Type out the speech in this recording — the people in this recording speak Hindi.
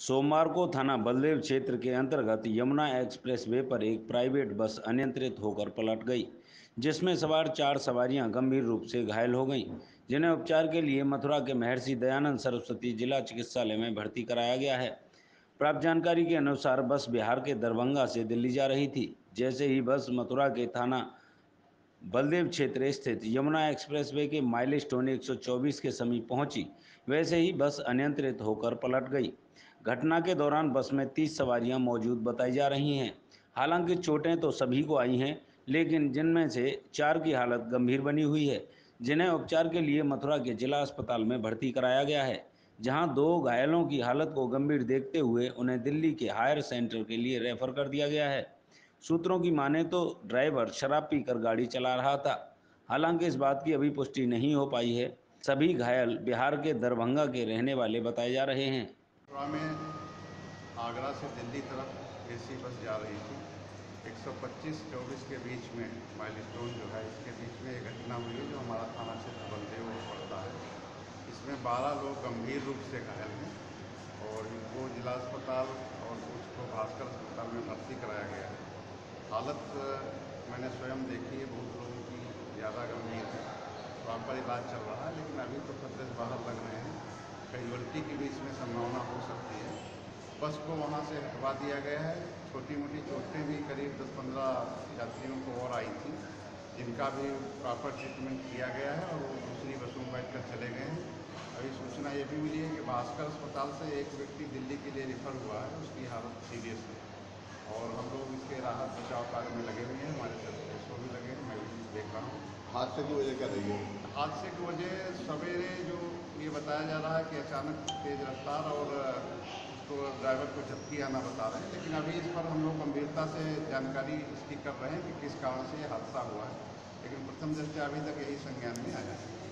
सोमवार को थाना बलदेव क्षेत्र के अंतर्गत यमुना एक्सप्रेसवे पर एक प्राइवेट बस अनियंत्रित होकर पलट गई, जिसमें सवार 4 सवारियां गंभीर रूप से घायल हो गईं, जिन्हें उपचार के लिए मथुरा के महर्षि दयानंद सरस्वती जिला चिकित्सालय में भर्ती कराया गया है। प्राप्त जानकारी के अनुसार बस बिहार के दरभंगा से दिल्ली जा रही थी। जैसे ही बस मथुरा के थाना बलदेव क्षेत्र स्थित यमुना एक्सप्रेसवे के माइलस्टोन 124 के समीप पहुंची, वैसे ही बस अनियंत्रित होकर पलट गई। घटना के दौरान बस में 30 सवारियां मौजूद बताई जा रही हैं। हालांकि चोटें तो सभी को आई हैं, लेकिन जिनमें से 4 की हालत गंभीर बनी हुई है, जिन्हें उपचार के लिए मथुरा के जिला अस्पताल में भर्ती कराया गया है, जहां 2 घायलों की हालत को गंभीर देखते हुए उन्हें दिल्ली के हायर सेंटर के लिए रेफर कर दिया गया है। सूत्रों की माने तो ड्राइवर शराब पीकर गाड़ी चला रहा था। हालांकि इस बात की अभी पुष्टि नहीं हो पाई है। सभी घायल बिहार के दरभंगा के रहने वाले बताए जा रहे हैं। मथुरा में आगरा से दिल्ली तरफ एसी बस जा रही थी। 125-24 के बीच में माइलस्टोन जो है इसके बीच में एक घटना हुई है जो हमारा थाना क्षेत्र बलदेव पड़ता है। इसमें 12 लोग गंभीर रूप से घायल हैं और इनको जिला अस्पताल और कुछ को भास्कर अस्पताल में भर्ती कराया गया है। हालत मैंने स्वयं देखी है, बहुत लोगों की ज़्यादा गंभीर है। प्रॉपर इलाज चल रहा है, लेकिन अभी तो खतरे से बाहर लग रहे हैं। कैजुअल्टी की भी इसमें संभावना हो सकती है। बस को वहाँ से हटवा दिया गया है। छोटी मोटी चोटें भी करीब 10-15 यात्रियों को और आई थी, जिनका भी प्रॉपर ट्रीटमेंट किया गया है और वो दूसरी बसों में बैठकर चले गए हैं। अभी सूचना ये भी मिली है कि भास्कर अस्पताल से एक व्यक्ति दिल्ली के लिए रेफर हुआ है, उसकी हालत सीरियस है और हम लोग इसके राहत बचाव कार्य में लगे हुए हैं। हमारे सर्विसों भी लगे हैं, मैं भी देख रहा हूँ। हादसे की वजह क्या रही है? हादसे की वजह सवेरे जो ये बताया जा रहा है कि अचानक तेज़ रफ्तार और उसको ड्राइवर को झपकी आना बता रहे हैं, लेकिन अभी इस पर हम लोग गंभीरता से जानकारी इसकी कर रहे हैं कि किस कारण से ये हादसा हुआ है, लेकिन प्रथम दृष्टया अभी तक यही संज्ञान में आया है।